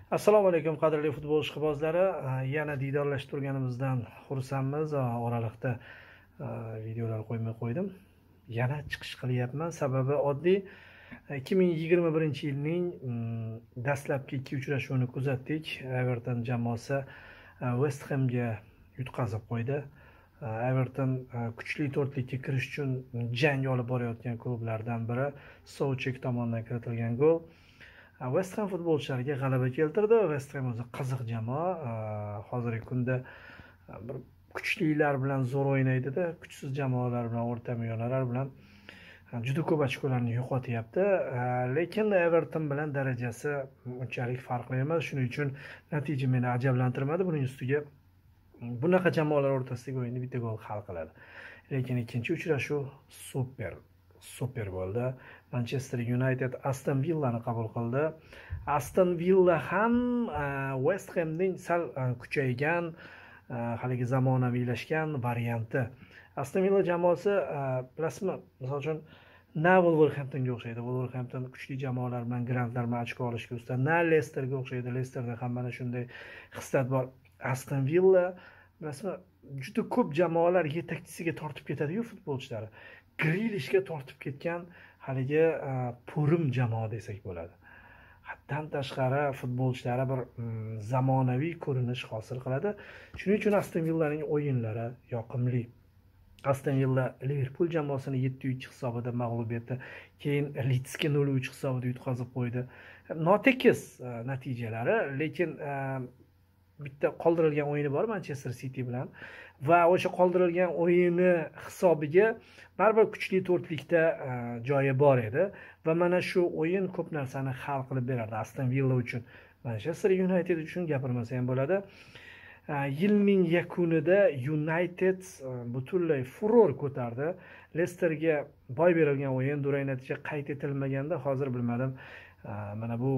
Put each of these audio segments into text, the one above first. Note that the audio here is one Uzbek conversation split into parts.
Assalomu alaykum qadrli futbol ishqibozlari. Yana diydorlashib turganimizdan xursandmiz. Oraliqda videolar qo'ymay qo'ydim. Yana chiqish qilyapman. Sababi oddiy. 2021-yilning dastlabki 2 uchrashuvini kuzatdik. Everton jamoasi West Hamga yutqazib qo'ydi. Everton kuchli to'rtlikka kirish uchun jang olib borayotgan klublardan biri. Southgate tomonidan kiritilgan gol West Ham futbolchilariga g'alaba keltirdi. West Ham o'zi qiziq jamoa. Hozirgi kunda bir kuchlilar bilan zo'r o'ynaydi-da, kuchsiz jamoalar bilan, o'rta millionerlar bilan juda ko'p ochkolarni yo'qotyapti. Lekin Everton bilan darajasi unchalik farqli emas. Shuning uchun natija meni ajablantirmadi. Buning ustiga bunaqa jamoalar o'rtasidagi o'yinni bitta gol hal qiladi. Lekin ikkinchi uchrashuv super bo'ldi. Manchester United Aston Villani qabul qildi. Aston Villa ham West Hamning sal kuchaygan, haligi zamonaviylashgan varianti. Aston Villa jamoasi bilasizmi, misol uchun na Wolverhamptonga o'xshaydi. Wolverhampton kuchli jamoalar bilan grandlar bilan ochko olishga usta. Na Leicesterga o'xshaydi. Leicesterda ham mana shunday xislat bor. Aston Villa bilasizmi, juda ko'p jamoalar yetakchisiga tortib ketadi-yu futbolchilari. Grealishga tortib ketgan haligi purim jamoa desak bo'ladi. Haddan tashqari futbolchilari bir zamonaviy ko'rinish hosil qiladi. Shuning uchun Aston Villaning o'yinlari yoqimli. Aston Villa Liverpool jamoasini 7-3 hisobida mag'lub etdi. Keyin Leedsga 0-3 hisobida yutqazib qo'ydi. Notekis natijalari, lekin bitta qoldirilgan o'yini bor Manchester City bilan va o'sha qoldirilgan o'yini hisobiga baribir kuchli to'rtlikda joyi bor edi va mana shu o'yin ko'p narsani hal qilib berardi Aston Villa uchun. Manchester United uchun gapirmasa ham bo'ladi. Yilning yakunida United butunlay furor ko'tardi. Leicesterga boy berilgan o'yin durang natija qayd etilmaganda hozir bilmadim. Mana bu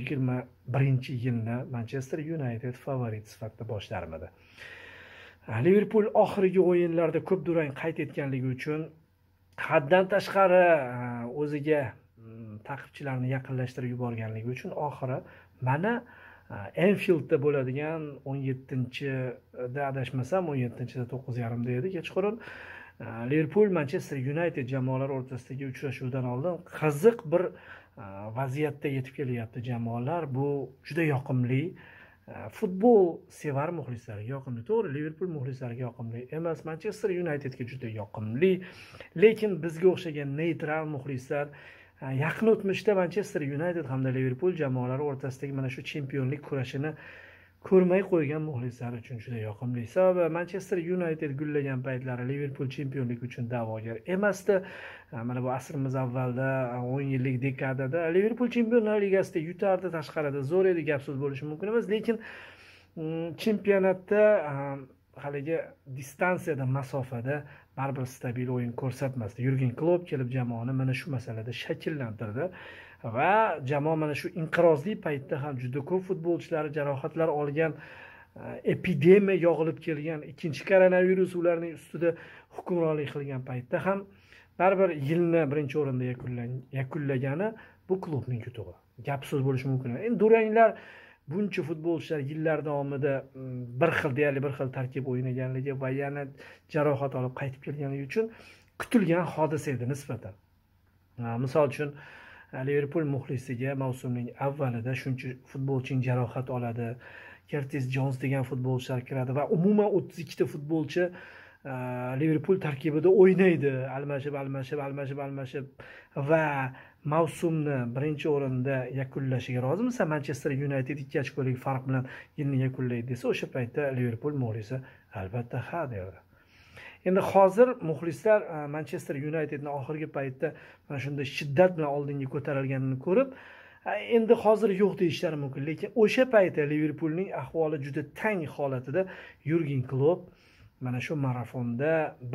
21-yilni Manchester United favorit sifatida boshlarmidi. Liverpool oxirgi o'yinlarda ko'p durang qayd etganligi uchun haddan tashqari o'ziga ta'qibchilarni yaqinlashtirib yuborganligi uchun oxiri mana Anfieldda bo'ladigan 17-da adashmasam 17-da 9:30da edi kechqurun Liverpool Manchester United jamoalar o'rtasidagi uchrashuvdan oldin qiziq bir vaziyatda yetib kelyapti jamoalar. Bu juda yoqimli. Futbol sevar muxlislarga yoqimli. To'g'ri, Liverpool muxlislarga yoqimli emas, Manchester Unitedga juda yoqimli. Lekin bizga o'xshagan neytral muxlislar yaqin o'tmishda Manchester United hamda Liverpool jamoalari o'rtasidagi mana shu chempionlik kurashini ko'rmay qo'ygan muxlislar uchun juda yoqimli. Sababi Manchester United gullagan paytlari Liverpool chempionlik uchun da'vogar emasdi. Mana bu asrimiz avvalda 10 yillik dekadada Liverpool Chempionlar Ligasida yutardi, tashqarida zo'r edi, gap so'z bo'lishi mumkin emas, lekin chempionatda haligi distansiyada, masofada baribir stabil o'yin ko'rsatmasdi. Yurgen Klopp kelib jamoani mana shu masalada shakllantirdi va jamoa mana shu inqirozli paytda ham juda ko'p futbolchilari jarohatlar olgan, epidemiya yog'ilib kelgan, ikkinchi koronavirus ularning ustida hukmronlik qilgan paytda ham baribir yilni birinchi o'rinda yakunlagani bu klubning yutug'i. Gap so'z bo'lishi mumkin. Endi duranglar buncha futbolchilar yillar davomida deyarli bir xil tarkib o'ynaganligi va yana jarohat olib qaytib kelganligi uchun kutilgan hodisa edi nisbatan. Misol uchun Liverpool muxlisiga mavsumning avvalida shuncha futbolchining jarohat oladi, Curtis Jones degan futbolchilar kiradi va umuman 32 ta futbolchi Liverpool tarkibida o'ynaydi, almashib va mavsumni birinchi o'rinda yakunlashiga rozimisan? Manchester United 2 ochkolik farq bilan yilni yakunlaydi desa, o'sha paytda Liverpool muxlisi albatta ha derdi. Endi hozir muxlislar Manchester Unitedning oxirgi paytda mana shunday shiddat bilan oldinga ko'tarilganini ko'rib, endi hozir yo'q deyishlari mumkin, lekin o'sha paytda Liverpoolning ahvoli juda tang holatida Yurgen Klopp mana shu marafonda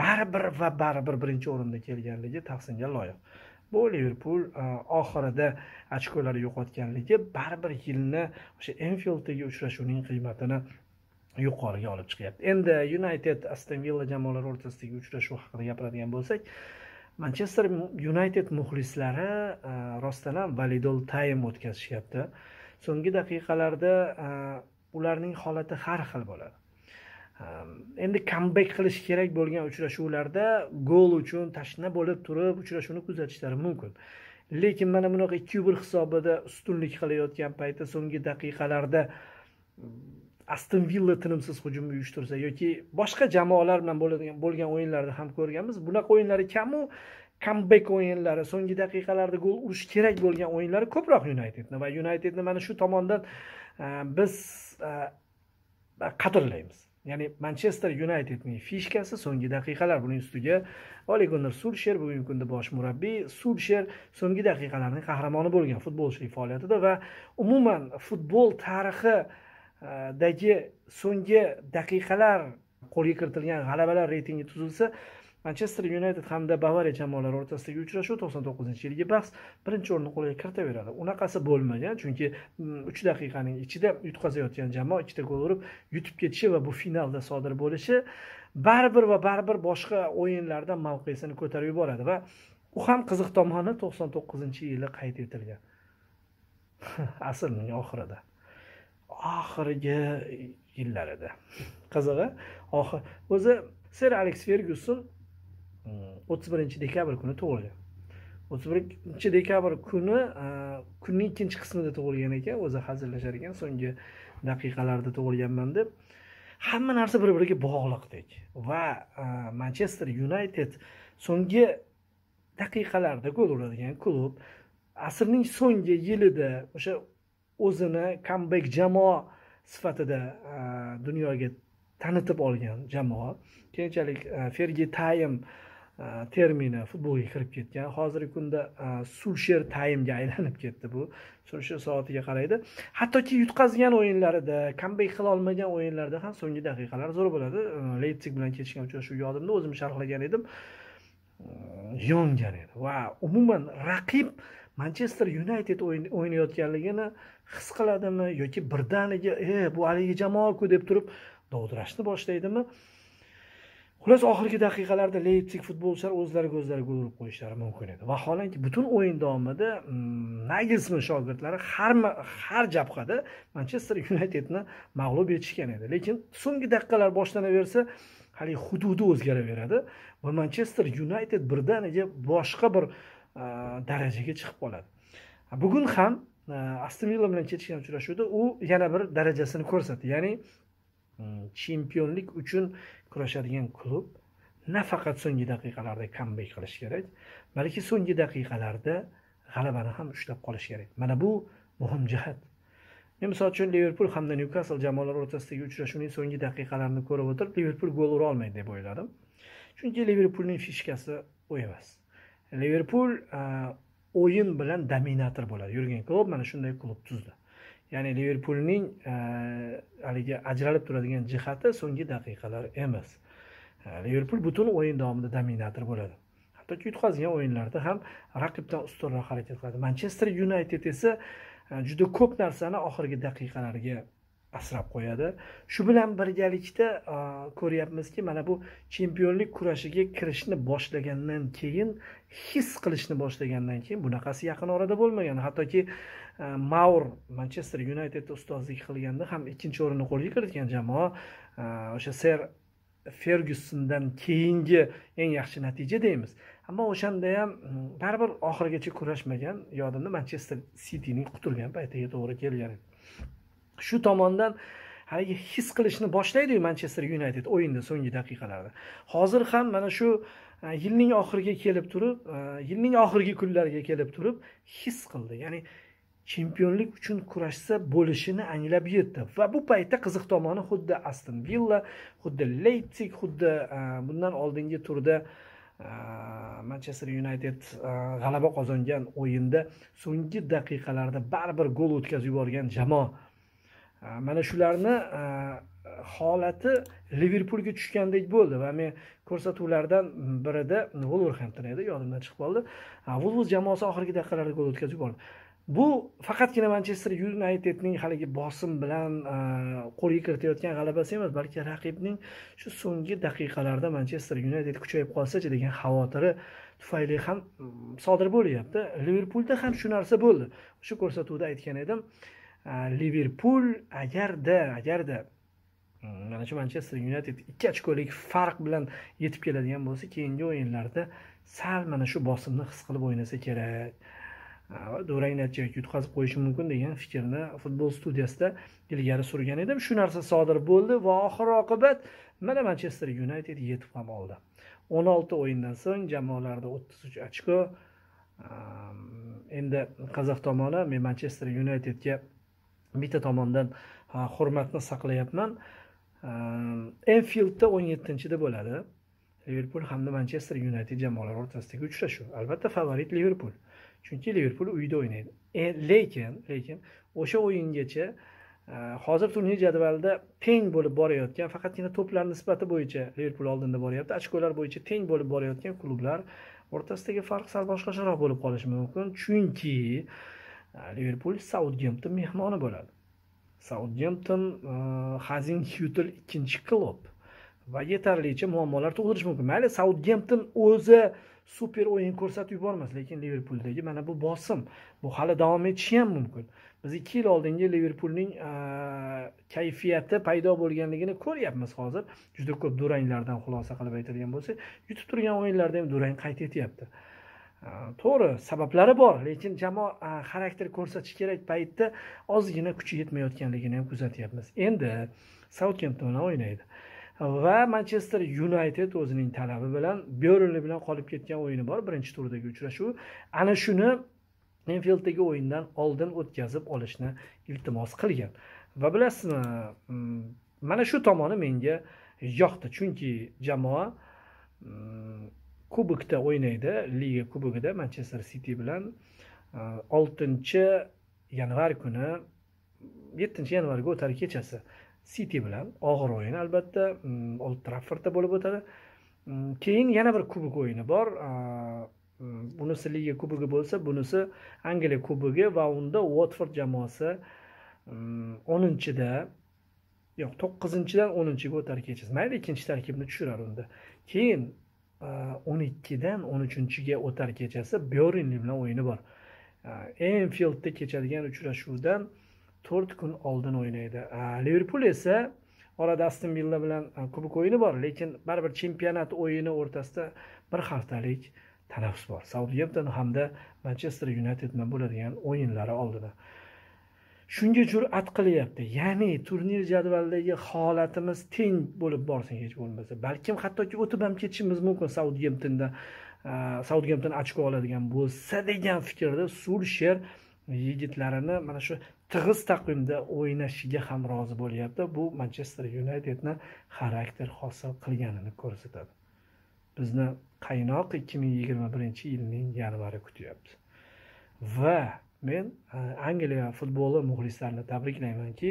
baribir birinchi o'rinda kelganligi tahsinga loyiq. Bu Liverpool oxirida ochkolar yo'qotganligi baribir yilni o'sha Anfielddagi uchrashuvning qiymatini yuqoriga olib chiqyapti. Endi United Aston Villa jamoalari o'rtasidagi uchrashuv haqida gapiradigan bo'lsak, Manchester United muxlislari rostdan ham validol time o'tkazishyapti. so'nggi daqiqalarda ularning holati har xil bo'ladi. Endi comeback qilish kerak bo'lgan uchrashuvlarda gol uchun tashna bo'lib turib uchrashuvni kuzatishlari mumkin. Lekin mana bunaqa 2-1 hisobida ustunlik qilayotgan paytda so'nggi daqiqalarda Aston Villa tinimsiz hujum uyushtirsa yoki boshqa jamoalar bilan bo'lgan o'yinlarda ham ko'rganmiz. Bunaqa o'yinlari kam-u comeback o'yinlari, so'nggi daqiqalarda gol urish kerak bo'lgan o'yinlari ko'proq Unitedni va Unitedni mana shu tomondan biz qadrlaymiz. Ya'ni Manchester Unitedning fishkasi so'nggi daqiqalar, buning ustiga Ole Gunnar Solskjaer bugungi kunda bosh murabbiy. Solskjaer so'nggi daqiqalarning qahramoni bo'lgan futbolchilik faoliyatida va umuman futbol tarixidagi so'nggi daqiqalar qo'lga kiritilgan g'alabalar reytingi tuzilsa, Manchester United hamda Bavariya jamoalari o'rtasidagi uchrashuv 99-yilgi bahs birinchi o'rinni qo'lga kiritaveradi. Unaqasi bo'lmagan, chunki 3 daqiqaning ichida yutqazayotgan jamoa ikkita gol urib yutib ketishi va bu finalda sodir bo'lishi baribir boshqa o'yinlardan mavqesini ko'tarib yuboradi va u ham qiziq tomoni 99-yili qayd etilgan. Asrning oxirida. Oxirgi yillarida. Qizig'i, o'zi Sir Alex Ferguson 31 dekabr kuni tug'ilgan. 31 dekabr kuni kunning ikkinchi qismida tug'ilgan ekan, o'zi hazillashar ekan, so'nggi daqiqalarda tug'ilganman deb. Hamma narsa bir-biriga bog'liqdek va Manchester United so'nggi daqiqalarda gol uradigan klub, asrning so'nggi yilida o'sha o'zini comeback jamoa sifatida dunyoga tanitib olgan jamoa. Keyinchalik Fergie Time termini futbolga kirib ketgan. Hozirgi kunda Solskjaer Time'ga aylanib ketdi bu. Solskjaer soatiga qaraydi. Hattoki yutqazgan o'yinlarida, comeback qila olmagan o'yinlarda ham so'nggi daqiqalar zo'r bo'ladi. Leipzig bilan kechgan uchrashuv yodimda, o'zim sharhlagan edim. Yongan edi va umuman raqib Manchester United o'ynayotganligini his qiladimi yoki birdaniga bu haligi jamoa-ku deb turib dovdirashni boshlaydimi? Xullas, oxirgi daqiqalarda Leipzig futbolchilari o'zlariga o'zlari gol urib qo'yishlari mumkin edi. Vaholanki butun o'yin davomida Nagelsmann shogirdlari har jabhada Manchester Unitedni mag'lub etishgan edi. Lekin so'nggi daqiqalar boshlanaversa, hali hududi o'zgaraveradi va Manchester United birdaniga boshqa bir darajaga chiqib qoladi. Bugun ham Aston Villa bilan kechgan uchrashuvda u yana bir darajasini ko'rsatdi. Ya'ni chempionlik uchun kurashadigan klub nafaqat so'nggi daqiqalarda comeback qilish kerak, balki so'nggi daqiqalarda g'alabani ham ushlab qolish kerak. Mana bu muhim jihat. Men misol uchun Liverpool hamda Newcastle jamoalari o'rtasidagi uchrashuvning so'nggi daqiqalarini ko'rib o'tirib, Liverpool gol ura olmaydi deb o'yladim. Chunki Liverpoolning fishkasi u emas. Liverpool o'yin bilan dominator bo'ladi. Yurgen Klopp mana shunday klub tuzdi. Ya'ni Liverpoolning haligi ajralib turadigan jihati so'nggi daqiqalar emas. Liverpool butun o'yin davomida dominator bo'ladi. Hattoki yutqazgan o'yinlarda ham raqibdan ustunroq harakat qiladi. Manchester United esa juda ko'p narsani oxirgi daqiqalarga asrab qo'yadi. Shu bilan birgalikda ko'ryapmizki, mana bu chempionlik kurashiga kirishni boshlagandan keyin, his qilishni boshlagandan keyin bunaqasi yaqin orada bo'lmagan. Hattoki Maur Manchester Unitedda ustozlik qilganda ham ikkinchi o'rinni qo'lga kiritgan jamoa o'sha Sir Fergusondan keyingi eng yaxshi natija deymiz. Ammo o'shanda ham baribir oxirigacha kurashmagan. Yodimda Manchester Cityning quturgan paytiga to'g'ri kelgan edi. Shu tomondan haligi his qilishni boshlaydi Manchester United o'yinda so'nggi daqiqalarda. Hozir ham mana shu yilning oxiriga kelib turib, yilning oxirgi kunlariga kelib turib his qildi. Ya'ni chempionlik uchun kurashsa bo'lishini anglab yetdi. Va bu paytda qiziq tomoni xuddi Aston Villa, xuddi Leipzig, xuddi bundan oldingi turda Manchester United g'alaba qozongan o'yinda so'nggi daqiqalarda baribir gol o'tkazib yuborgan jamoa. Mana shularni holati Liverpoolga tushgandek bo'ldi va men ko'rsatuvlardan birida Wolverhampton edi, yodimdan chiqib qoldi. Wolves jamoasi oxirgi daqiqalarda gol o'tkazib yubordi. Bu faqatgina Manchester Unitedning haligi bosim bilan qo'lga kiritayotgan g'alabasi emas, balki raqibning shu so'nggi daqiqalarda Manchester United kuchayib qolsa-chi degan xavotiri tufayli ham sodir bo'lyapti. Liverpoolda ham shu narsa bo'ldi. Shu ko'rsatuvda aytgan edim. Liverpul agarda mana shu Manchester United 2 ochkolik farq bilan yetib keladigan bo'lsa, keyingi o'yinlarda sal mana shu bosimni his qilib o'ynasa kerak. Durang natijaga yutqazib qo'yishi mumkin degan fikrni futbol studiyasida ilgari surgan edim. Shu narsa sodir bo'ldi va oxir-oqibat mana Manchester United yetib ham oldi. 16 o'yindan so'ng jamoalarda 33 ochko. Endi Qozoq tomoni men Manchester Unitedga bitta tomondan hurmatni saqlayapman. Anfieldda 17-da bo'ladi. Liverpool hamda Manchester United jamoalari o'rtasidagi uchrashuv. Albatta favorit Liverpool. Chunki Liverpool uyda o'ynaydi. Lekin o'sha o'yingacha hozir turnir jadvalida teng bo'lib borayotgan, faqatgina to'plar nisbati bo'yicha Liverpool oldinda boryapti. Ochkolar bo'yicha teng bo'lib borayotgan klublar o'rtasidagi farq sal boshqacharoq bo'lib qolishi mumkin. Chunki Liverpool Southampton mehmoni bo'ladi. Southampton Hazenhuttl ikkinchi klub va yetarlicha muammolar tug'dirishi mumkin. Mayli Southampton o'zi super o'yin ko'rsatib yubormas, lekin Liverpooldagi mana bu bosim, bu hali davom etishi ham mumkin. Biz 2 yil oldingi Liverpoolning kayfiyati paydo bo'lganligini ko'ryapmiz hozir. Juda ko'p duranglardan xulosa qilib aytadigan bo'lsak, yutib turgan o'yinlarda ham durang qayd etyapti. To'g'ri, sabablari bor, lekin jamoa xarakter ko'rsatish kerak paytda ozgina kuchi yetmayotganligini ham kuzatyapmiz. Endi Southampton bilan o'ynaydi. Va Manchester United o'zining talabi bilan Burnley bilan qolib ketgan o'yini bor, birinchi turdagi uchrashuv. Ana shuni Anfielddagi o'yindan oldin o'tkazib olishni iltimos qilgan. Va bilasizmi, mana shu tomoni menga yoqdi, chunki jamoa kubokda o'ynaydi, Liga kubogida Manchester City bilan 6-yanvar kuni 7-yanvarga o'tar kechasi City bilan og'ir o'yin albatta Old Traffordda bo'lib o'tadi. Keyin yana bir kubok o'yini bor. Bunisi Liga kubogi bo'lsa, bunisi Angliya kubogi va unda Watford jamoasi 10-da 9-dan 10-ga o'tar kechasi. Mayli ikkinchi tarkibni tushirar unda. Keyin 12dan 13-ga o'tar kechasi Burnley bilan o'yini bor. Anfieldda kechadigan uchrashuvdan 4 kun oldin o'ynaydi. Liverpool esa orada Aston Villa bilan kubok o'yini bor, lekin baribir chempionat o'yini o'rtasida bir haftalik tanaffus bor. Southampton hamda Manchester United bilan bo'ladigan o'yinlari oldida. Shunga jur'at qilyapti. Ya'ni turnir jadvalidagi holatimiz teng bo'lib borsin hech bo'lmasa. Balkim hattoki o'tib ham ketishimiz mumkin Southampton ochko oladigan bo'lsa degan fikrda Sulsher yigitlarini mana shu tig'iz taqvimda o'ynashiga ham rozi bo'lyapti. Bu Manchester Unitedni xarakter hosil qilganini ko'rsatadi. Bizni qaynoq 2021-yilning yanvari kutyapti. Va men Angliya futboli muxlislarini tabriklaymanki,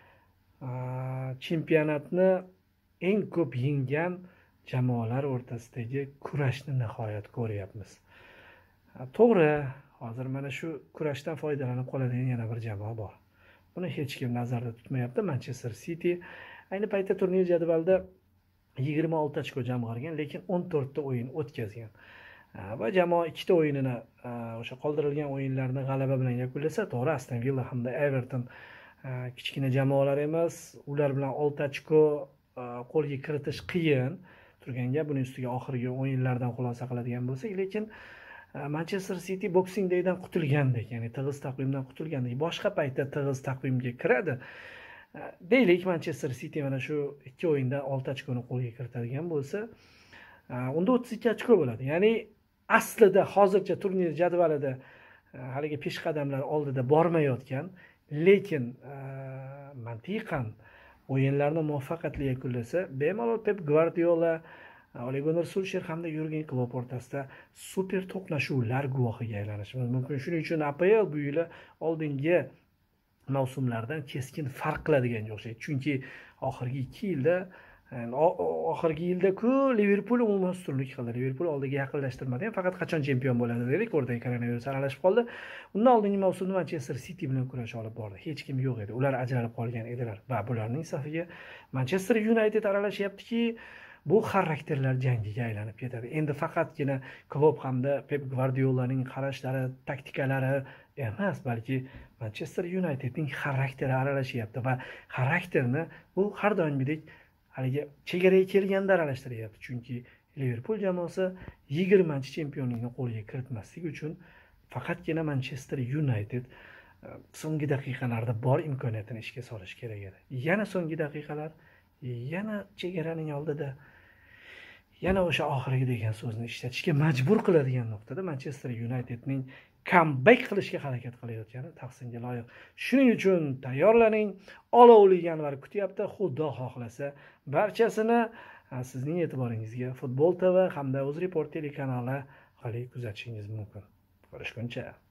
chempionatni eng ko'p yenggan jamoalar o'rtasidagi kurashni nihoyat ko'ryapmiz. To'g'ri, hozir mana shu kurashdan foydalanib qoladigan yana bir jamoa bor. Buni hech kim nazarda tutmayapti. Manchester City ayni paytda turnir jadvalida 26 ochko jamg'argan, lekin 14 ta o'yin o'tkazgan. Va jamoa 2 ta o'yinini o'sha qoldirilgan o'yinlarni g'alaba bilan yakunlasa, to'g'ri Aston Villa hamda Everton kichkina jamoalar emas, ular bilan 6 ochko qo'lga kiritish qiyin turganga, buning ustiga oxirgi o'yinlardan xulosa qiladigan bo'lsak, lekin Manchester City Boxing Day'dan qutulgandek, ya'ni tig'iz taqvimdan qutulgandek, boshqa paytda tig'iz taqvimga kiradi. Deylik Manchester City mana shu 2 o'yinda 6 ochkoni qo'lga kiritadigan bo'lsa, unda 32 ochko bo'ladi. Ya'ni aslida hozircha turnir jadvalida haligi peshqadamlar oldida bormayotgan, lekin mantiqan o'yinlarni muvaffaqiyatli yakunlasa, bemalol Pep Guardiola, Ole Gunnar Solskjaer hamda Jurgen Klopp o'rtasida super to'qnashuvlar guvohiga aylanishimiz mumkin. Shuning uchun APL bu yil oldingi mavsumlardan keskin farq qiladigan o'xshaydi. Chunki oxirgi 2 yilda oxirgi yilda-ku Liverpool umuman ustunlik qildi. Liverpool oldiga yaqinlashtirmadi. Faqat qachon chempion bo'ladi dedik, o'rtaga koronavirus aralashib qoldi. Undan oldingi mavsumda Manchester City bilan kurash olib bordi. Hech kim yo'q edi. Ular ajralib qolgan edilar va bularning safiga Manchester United aralashyaptiki, bu xarakterlar jangiga aylanib ketadi. Endi faqatgina Klopp hamda Pep Guardiolaning qarashlari, taktikalari emas, balki Manchester Unitedning xarakteri aralashyapti va xarakterni u har doimgidek haligi chegaraga kelganda aralashtiryapti. Chunki Liverpool jamoasi 20-chi chempionlikni qo'lga kiritmaslik uchun faqatgina Manchester United so'nggi daqiqalarda bor imkoniyatini ishga solish kerak edi. Yana so'nggi daqiqalar, yana chegaraning oldida, yana o'sha oxirgi degan so'zni ishlatishga majbur qiladigan nuqtada Manchester Unitedning comeback qilishga harakat qilayotgani tahsinga loyiq. Shuning uchun tayyorlaning, olovli yanvar kutyapti. Xudo xohlasa, barchasini sizning e'tiboringizga Futbol TV hamda UzReport telekanali orqali kuzatishingiz mumkin. Ko'rishguncha.